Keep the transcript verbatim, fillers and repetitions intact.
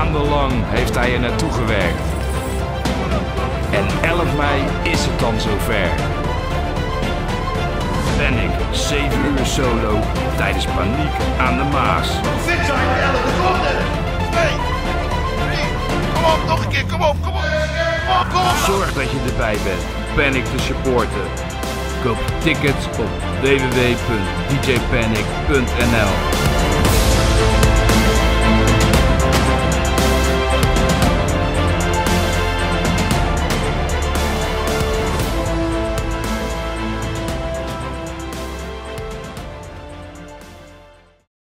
Maandenlang heeft hij er naartoe gewerkt. En elf mei is het dan zover. Panic, zeven uur solo tijdens Paniek aan de Maas. Fit zijn, Ellen, de volgende! twee, drie, kom op, nog een keer, kom op, kom op! Kom op, kom op! Zorg dat je erbij bent. Panic te supporten. Koop tickets op w w w punt d j panic punt n l.